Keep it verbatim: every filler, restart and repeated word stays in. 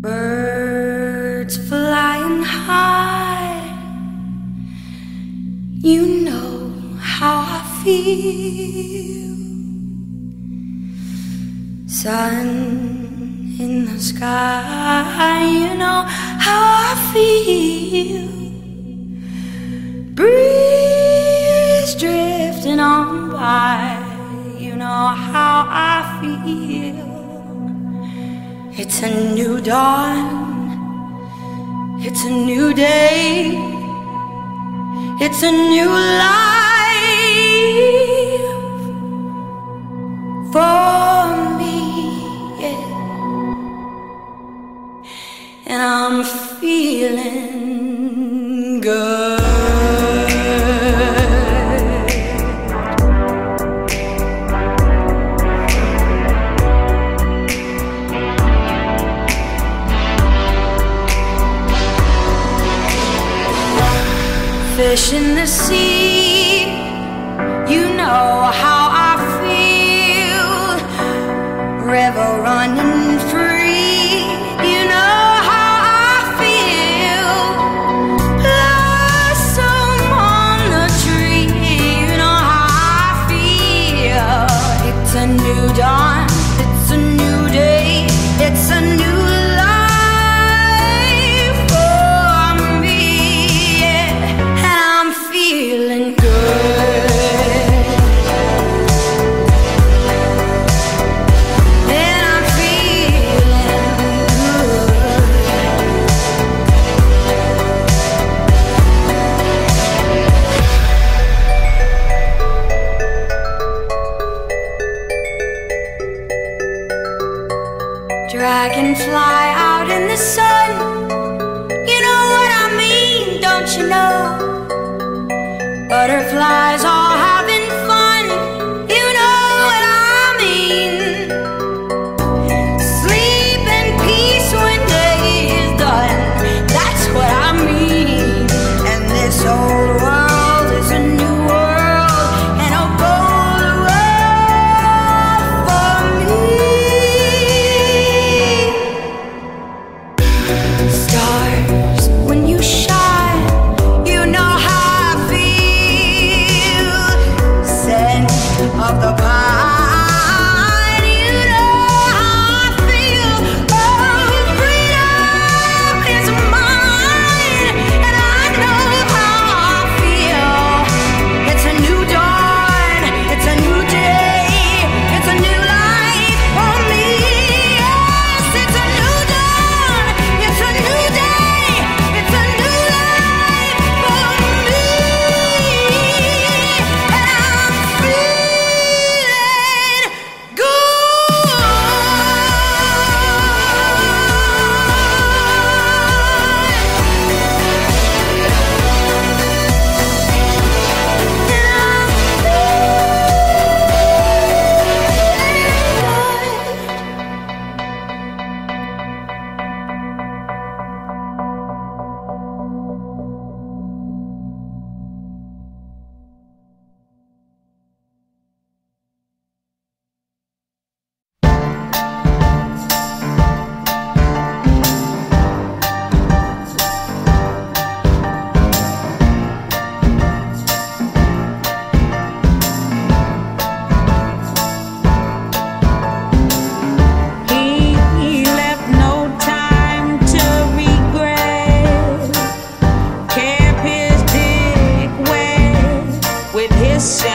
Birds flying high, you know how I feel. Sun in the sky, you know how I feel. Breeze drifting on by, you know how I feel. It's a new dawn, it's a new day, it's a new life for me, yeah. And I'm feeling good. Fish in the sea, you know how I feel. River running free, you know how I feel. Blossom on the tree, you know how I feel. It's a new dawn, it's a new day, it's a new feeling good. Then I'm feeling good. Dragonfly out in the sun, you know what I mean, don't you know? Butterflies all having fun, you know what I mean. Sleep in peace when day is done, that's what I mean. And this old world is a new world, and a bold world for me. Stars, when you shine, you know how of the pine, you know how I feel. Oh, freedom is mine, and I know how I feel. It's a new dawn, it's a new day, it's a new life for me. Yes, it's a new dawn, it's a new day, it's a new life for me. And I'm free. His